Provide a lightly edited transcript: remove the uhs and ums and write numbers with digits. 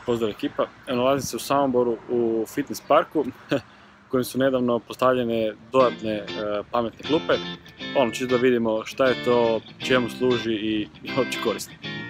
Pozdrav ekipa, nalazim se u Samoboru u fitness parku u kojem su nedavno postavljene dodatne pametne klupe. Čisto da vidimo šta je to, čemu služi i uopće korisno.